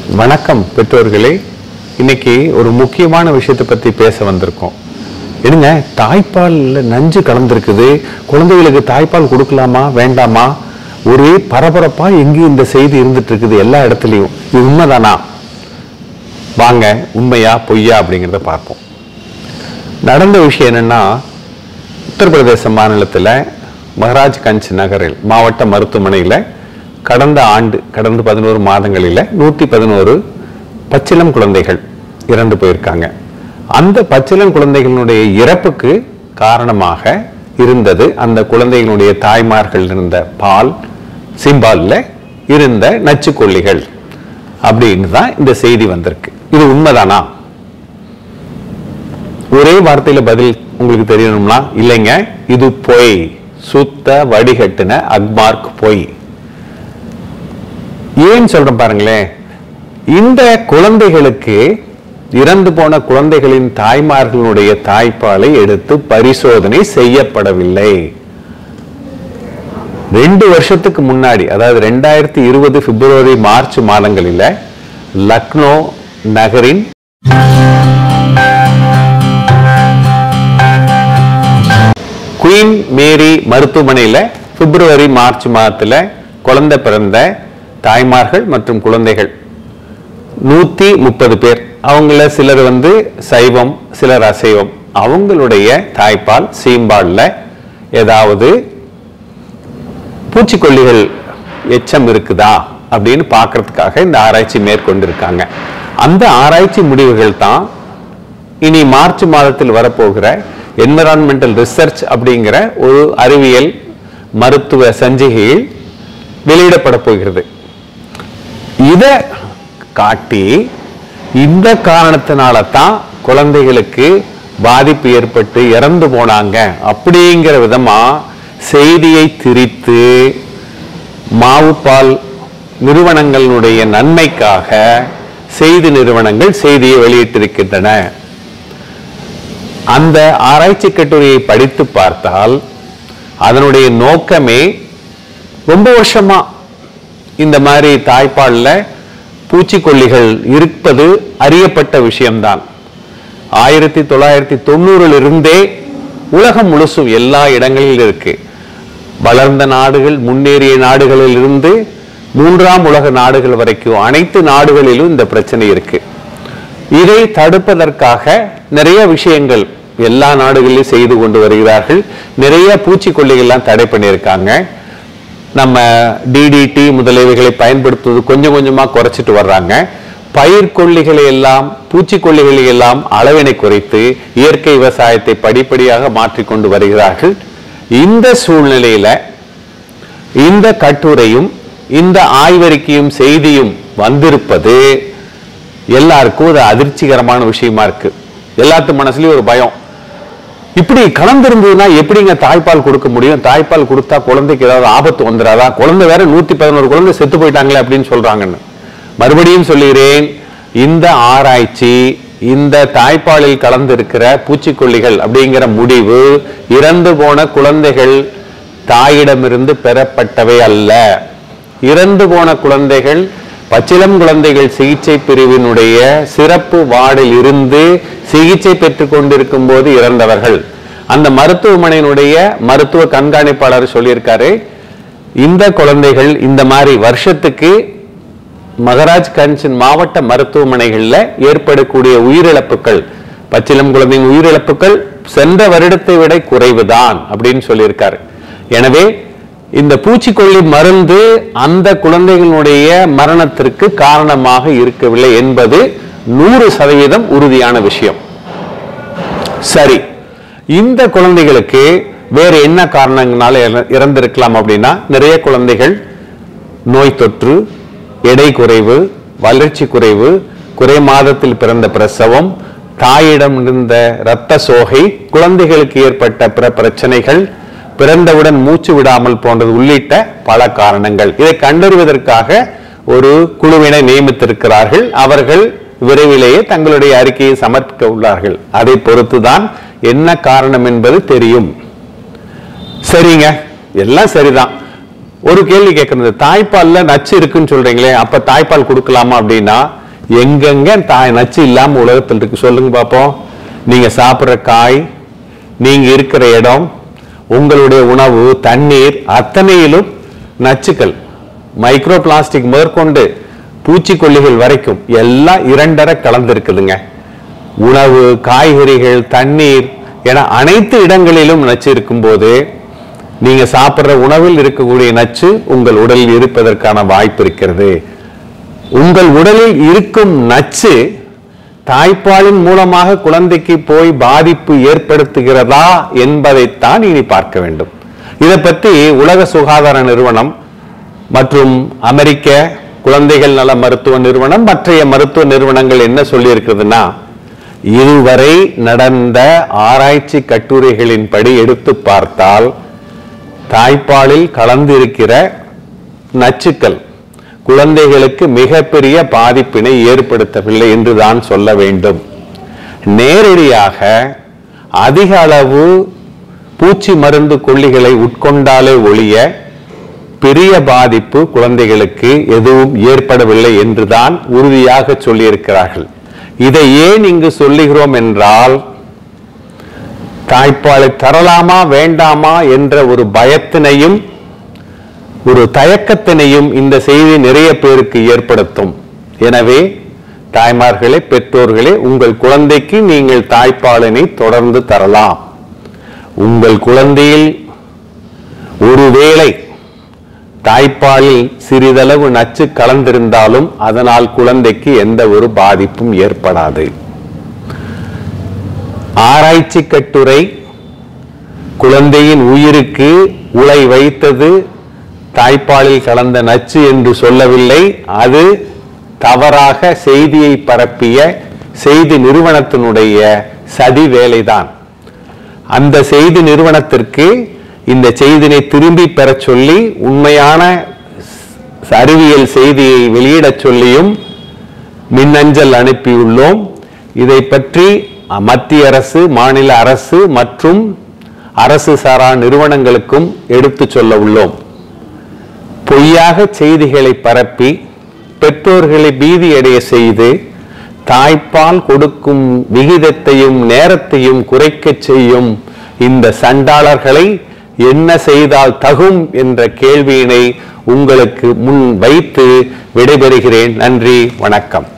வணக்கம் பெற்றோர்களே. இன்னைக்கு ஒரு முக்கியமான விஷயத்தை பத்தி பேச வந்திருக்கோம். என்னங்க, தாய்ப்பால்ல நஞ்சு கலந்துருக்குது, குழந்தைகளுக்கு தாய்ப்பால் கொடுக்கலாமா வேண்டாமா, ஒரே பரபரப்பா எங்கேயும் இந்த செய்தி இருந்துட்டு இருக்குது எல்லா இடத்துலையும். இது உண்மைதானா? வாங்க உண்மையா பொய்யா அப்படிங்கிறத பார்ப்போம். நடந்த விஷயம் என்னன்னா, உத்தரப்பிரதேச மாநிலத்தில் மகாராஜ்கஞ்ச் நகரில் மாவட்ட மருத்துவமனையில் கடந்த 11 மாதங்களில் 111 பச்சிளம் குழந்தைகள் இறந்து போயிருக்காங்க. அந்த பச்சிளம் குழந்தைகளுடைய இறப்புக்கு காரணமாக இருந்தது அந்த குழந்தைகளுடைய தாய்மார்கள் இருந்த பால், சீம்பாலில் இருந்த நச்சுக்கொல்லிகள் அப்படின்னு தான் இந்த செய்தி வந்திருக்கு. இது உண்மைதானா? ஒரே வார்த்தையில பதில் உங்களுக்கு தெரியணும்னா, இல்லைங்க, இது பொய், சுத்த வடிகட்டின அக்மார்க் பொய். ஏன் சொல்றேன் பாருங்களேன். இந்த குழந்தைகளுக்கு, இறந்து போன குழந்தைகளின் தாய்மார்களுடைய தாய்ப்பாலை எடுத்து பரிசோதனை செய்யப்படவில்லை. 2 வருஷத்துக்கு முன்னாடி, அதாவது 2020 பிப்ரவரி மார்ச் மாதங்களில் லக்னோ நகரின் குயின் மேரி மருத்துவமனையில் பிப்ரவரி மார்ச் மாதத்தில் குழந்தை பிறந்த தாய்மார்கள் மற்றும் குழந்தைகள் 130 பேர், அவங்கள சிலர் சைவம், சிலர் அசைவம், அவங்களுடைய தாய்ப்பால் சீம்பால்ல ஏதாவது பூச்சிக்கொல்லிகள் எச்சம் இருக்குதா அப்படின்னு பார்க்கறதுக்காக இந்த ஆராய்ச்சி மேற்கொண்டிருக்காங்க. அந்த ஆராய்ச்சி முடிவுகள் தான் இனி மார்ச் மாதத்தில் வரப்போகிற என்விரான்மெண்டல் ரிசர்ச் அப்படிங்கிற ஒரு அறிவியல் மருத்துவ சஞ்சிகையில் வெளியிடப்பட போகிறது. இதை காட்டி இந்த காரணத்தினால தான் குழந்தைகளுக்கு பாதிப்பு ஏற்பட்டு இறந்து போனாங்க அப்படிங்கிற விதமா செய்தியை திரித்து மாவுப்பால் நிறுவனங்களுடைய நன்மைக்காக செய்தி நிறுவனங்கள் செய்தியை வெளியிட்டிருக்கின்றன. அந்த ஆராய்ச்சி கட்டுரையை படித்து பார்த்தால் அதனுடைய நோக்கமே ரொம்ப வருஷமா இந்த மாதிரி தாய்ப்பால்ல பூச்சிக்கொல்லிகள் இருப்பது அறியப்பட்ட விஷயம்தான். 1990 உலகம் முழுசும் எல்லா இடங்களிலும் இருக்கு. வளர்ந்த நாடுகள், முன்னேறிய நாடுகளில் இருந்து 3ஆம் உலக நாடுகள் வரைக்கும் அனைத்து நாடுகளிலும் இந்த பிரச்சனை இருக்கு. இதை தடுப்பதற்காக நிறைய விஷயங்கள் எல்லா நாடுகளிலும் செய்து கொண்டு வருகிறார்கள். நிறைய பூச்சிக்கொல்லிகள்லாம் தடை பண்ணியிருக்காங்க. நம்ம DDT முதலியவைகளை பயன்படுத்துவது கொஞ்சம் கொஞ்சமா குறைச்சிட்டு வர்றாங்க. பயிர்கொல்லிகளை எல்லாம், பூச்சிக்கொல்லிகளை எல்லாம் அளவினை குறைத்து இயற்கை விவசாயத்தை படிப்படியாக மாற்றிக்கொண்டு வருகிறார்கள். இந்த சூழ்நிலையில இந்த கட்டுரையும் இந்த ஆய்வறிக்கையும் செய்தியும் வந்திருப்பது எல்லாருக்கும் ஒரு அதிர்ச்சிகரமான விஷயமா இருக்கு. எல்லாத்து மனசுலயும் ஒரு பயம். இப்படி கலந்திருந்ததுன்னா எப்படிங்க தாய்ப்பால் கொடுக்க முடியும்? தாய்ப்பால் கொடுத்தா குழந்தைக்கு ஏதாவது ஆபத்து வந்துடாதா? குழந்தை வேற 111 குழந்தை செத்து போயிட்டாங்களே அப்படின்னு சொல்றாங்கன்னு. மறுபடியும் சொல்லுகிறேன், இந்த ஆராய்ச்சி இந்த தாய்ப்பாலில் கலந்திருக்கிற பூச்சிக்கொல்லிகள் அப்படிங்கிற முடிவு இறந்து போன குழந்தைகள் தாயிடமிருந்து பெறப்பட்டவை அல்ல. இறந்து போன குழந்தைகள் பச்சிளம் குழந்தைகள் சிகிச்சை பிரிவினுடைய சிறப்பு வார்டில் இருந்து சிகிச்சை பெற்றுக் கொண்டிருக்கும் போது இறந்தவர்கள். அந்த மருத்துவமனையினுடைய மருத்துவ கண்காணிப்பாளர் சொல்லியிருக்காரு, இந்த குழந்தைகள் இந்த மாதிரி வருஷத்துக்கு மகாராஜ்கஞ்சின் மாவட்ட மருத்துவமனைகளில் ஏற்படக்கூடிய உயிரிழப்புகள், பச்சிளம் குழந்தையின் உயிரிழப்புகள் சென்ற வருடத்தை விட குறைவுதான் அப்படின்னு சொல்லியிருக்காரு. எனவே இந்த பூச்சிக்கொல்லி மருந்து அந்த குழந்தைகளுடைய மரணத்திற்கு காரணமாக இருக்கவில்லை என்பது 100% உறுதியான விஷயம். சரி, இந்த குழந்தைகளுக்கு வேற என்ன காரணங்களால இறந்திருக்கலாம் அப்படின்னா, நிறைய குழந்தைகள் நோய் தொற்று, எடை குறைவு, வளர்ச்சி குறைவு, குறை மாதத்தில் பிறந்த பிரசவம், தாயிடம் இருந்த இரத்த சோகை, குழந்தைகளுக்கு ஏற்பட்ட பிற பிரச்சனைகள், பிறந்தவுடன் மூச்சு விடாமல் போன்றது உள்ளிட்ட பல காரணங்கள். இதை கண்டறிவதற்காக ஒரு குழுவினை நியமித்திருக்கிறார்கள். அவர்கள் விரைவிலேயே தங்களுடைய அறிக்கையை சமர்ப்பிக்க உள்ளார்கள். அதை பொறுத்துதான் என்ன காரணம் என்பது தெரியும். சரிங்க, எல்லாம் சரிதான். ஒரு கேள்வி கேட்கறது, தாய்ப்பால்ல நச்சு இருக்குன்னு சொல்றீங்களே, அப்ப தாய்ப்பால் கொடுக்கலாமா அப்படின்னா, எங்கெங்க நச்சு இல்லாம உலகத்தில் இருக்கு சொல்லுங்க பாப்போம். நீங்க சாப்பிட்ற காய், நீங்க இருக்கிற இடம், உங்களுடைய உணவு, தண்ணீர் அத்தனையிலும் நச்சுக்கள், மைக்ரோ பிளாஸ்டிக் மேற்கொண்டு பூச்சிக்கொல்லிகள் வரைக்கும் எல்லாம் இரண்டரை கலந்திருக்குதுங்க. உணவு, காய்கறிகள், தண்ணீர் என அனைத்து இடங்களிலும் நச்சு இருக்கும்போது நீங்க சாப்பிட்ற உணவில் இருக்கக்கூடிய நச்சு உங்கள் உடலில் இருப்பதற்கான வாய்ப்பு இருக்கிறது. உங்கள் உடலில் இருக்கும் நச்சு தாய்ப்பாலின் மூலமாக குழந்தைக்கு போய் பாதிப்பு ஏற்படுத்துகிறதா என்பதைத்தான் இனி பார்க்க வேண்டும். இதை பற்றி உலக சுகாதார நிறுவனம் மற்றும் அமெரிக்க குழந்தைகள் நல மருத்துவ நிறுவனம், மற்றைய மருத்துவ நிறுவனங்கள் என்ன சொல்லி இருக்கிறதுனா, இதுவரை நடந்த ஆராய்ச்சி கட்டுரைகளின் படி எடுத்து பார்த்தால் தாய்ப்பாலில் கலந்திருக்கிற நச்சுக்கள் குழந்தைகளுக்கு மிகப்பெரிய பாதிப்பினை ஏற்படுத்தவில்லை என்றுதான் சொல்ல வேண்டும். நேரடியாக அதிக அளவு பூச்சி மருந்து கொல்லிகளை உட்கொண்டாலே ஒழிய பெரிய பாதிப்பு குழந்தைகளுக்கு எதுவும் ஏற்படவில்லை என்றுதான் உறுதியாக சொல்லியிருக்கிறார்கள். இதை ஏன் இங்கு சொல்லுகிறோம் என்றால், தாய்ப்பாலை தரலாமா வேண்டாமா என்ற ஒரு பயத்தினையும் ஒரு தயக்கத்தினையும் இந்த செய்தி நிறைய பேருக்கு ஏற்படுத்தும். எனவே தாய்மார்களே, பெற்றோர்களே, உங்கள் குழந்தைக்கு நீங்கள் தாய்ப்பாலினை தொடர்ந்து தரலாம். உங்கள் குழந்தையில் ஒருவேளை தாய்ப்பாலில் சிறிதளவு நச்சு கலந்திருந்தாலும் அதனால் குழந்தைக்கு எந்த ஒரு பாதிப்பும் ஏற்படாது. ஆராய்ச்சி கட்டுரை குழந்தையின் உயிருக்கு உலை வைத்தது தாய்ப்பாலில் கலந்த நச்சு என்று சொல்லவில்லை. அது தவறாக செய்தியை பரப்பிய செய்தி நிறுவனத்தினுடைய சதி வேலைதான். அந்த செய்தி நிறுவனத்திற்கு இந்த செய்தினை திரும்பி பெற சொல்லி உண்மையான அறிவியல் செய்தியை வெளியிட சொல்லியும் மின்னஞ்சல் அனுப்பியுள்ளோம். இதை பற்றி மத்திய அரசு, மாநில அரசு மற்றும் அரசு சாரா நிறுவனங்களுக்கும் எடுத்து சொல்ல உள்ளோம். பொய்யாக செய்திகளை பரப்பி பெற்றோர்களை பீதியடைய செய்து தாய்ப்பால் கொடுக்கும் விகிதத்தையும் நேரத்தையும் குறைக்க செய்யும் இந்த சண்டாளர்களை என்ன செய்தால் தகும் என்ற கேள்வியினை உங்களுக்கு முன் வைத்து விடைபெறுகிறேன். நன்றி, வணக்கம்.